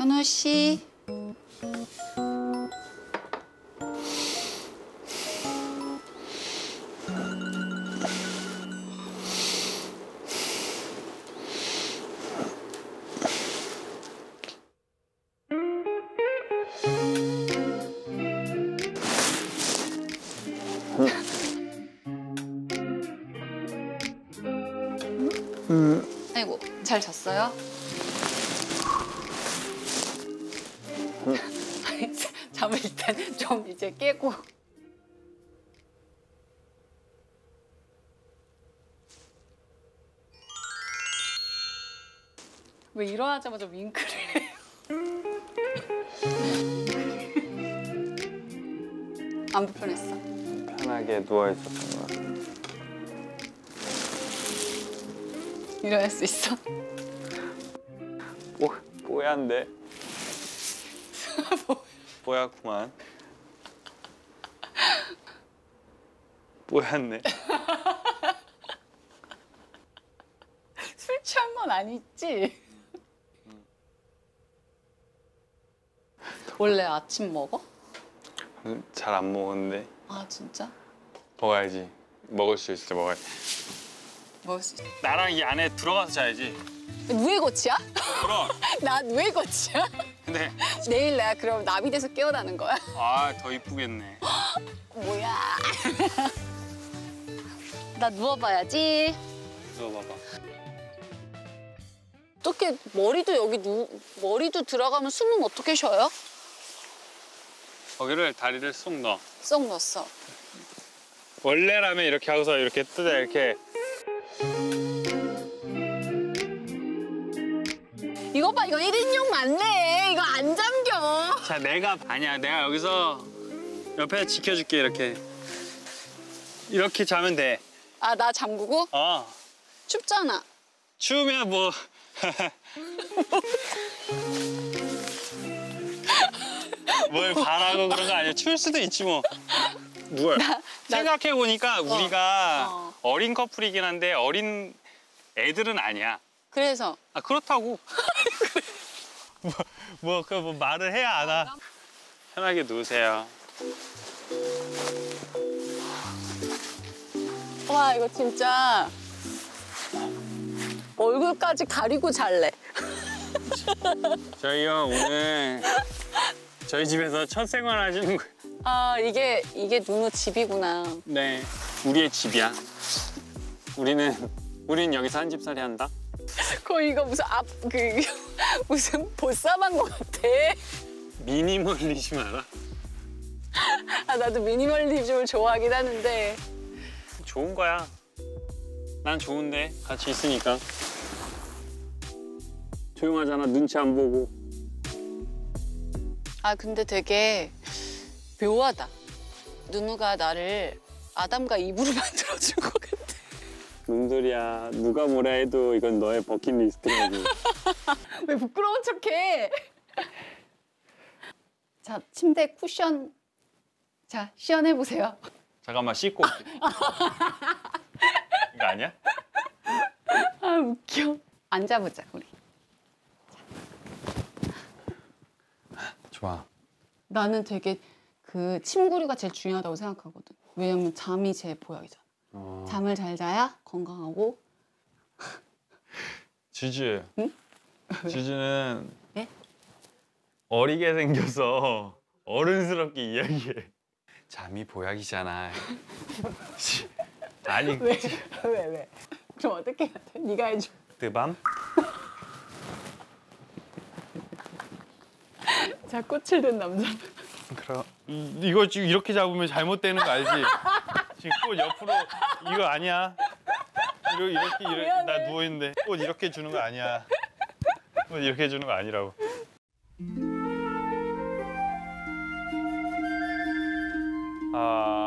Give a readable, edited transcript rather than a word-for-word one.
현우 씨. 아이고, 잘 잤어요? 잠을 일단 좀 이제 깨고. 왜 일어나자마자 윙크를 해요? 안 불편했어? 편하게 누워있었던 것 같아. 일어날 수 있어? 뽀얀데? 뽀얗구만. 뽀얗네. 술 취한 건 아니지? 원래 아침 먹어? 잘 안 먹었는데. 아 진짜? 먹어야지. 먹을 수 있을 때 먹어야지. 먹을 수 있어. 나랑 이 안에 들어가서 자야지. 누에 거치야? 그럼. 나 누에 거치야? 근데 내일 내가 그럼 나비 돼서 깨어나는 거야? 더 이쁘겠네. 뭐야? 나 누워봐야지. 누워봐봐. 어떻게 머리도 여기 머리도 들어가면 숨은 어떻게 쉬어요? 거기를 다리를 쏙 넣어. 쏙 넣었어. 원래라면 이렇게 하고서 이렇게 뜯어 이렇게. 이거 봐, 이거 1인용 맞네. 이거 안 잠겨. 자, 아니야. 내가 여기서 옆에 지켜줄게 이렇게. 이렇게 자면 돼. 아, 나 잠그고? 춥잖아. 추우면 뭐. 뭘 바라고 그런 거 아니야. 추울 수도 있지 뭐. 누워요. 생각해보니까 우리가 어린 커플이긴 한데 어린 애들은 아니야. 그래서? 아, 그렇다고. 뭐 말을 해야 아나. 편하게 누우세요. 와, 이거 진짜 얼굴까지 가리고 잘래. 저희요, 오늘 저희 집에서 첫 생활 하시는 거예요. 아, 이게 누누 집이구나. 네, 우리의 집이야. 우리는 여기서 한 집살이 한다. 거의 이거 무슨 무슨 보쌈한 것 같아. 미니멀리즘 알아? 아, 나도 미니멀리즘을 좋아하긴 하는데. 좋은 거야. 난 좋은데 같이 있으니까. 조용하잖아. 눈치 안 보고. 아, 근데 되게 묘하다. 누누가 나를 아담과 이브로 만들어준 것 같아. 뭔 소리야. 누가 뭐라 해도 이건 너의 버킷리스트라고. 왜 부끄러운 척해? 자, 침대 쿠션. 자, 시연해보세요. 잠깐만 씻고 올게. 이거 아니야? 아, 웃겨. 앉아보자, 우리. 좋아. 나는 되게 그 침구류가 제일 중요하다고 생각하거든. 왜냐면 잠이 제 보약이잖아. 잠을 잘 자야 건강하고. 지주. 응? 지주는 네? 어리게 생겨서 어른스럽게 이야기해. 잠이 보약이잖아. 아니. 왜? 좀 어떻게 해야 돼? 네가 해줘. 뜨밤? 자, 꽃을 든 남자. 그럼 이거 지금 이렇게 잡으면 잘못되는 거 알지? 지금 꽃 옆으로 이거 아니야. 이렇게 나 누워 있는데 꽃 이렇게 주는 거 아니야. 꽃 이렇게 주는 거 아니라고. 아.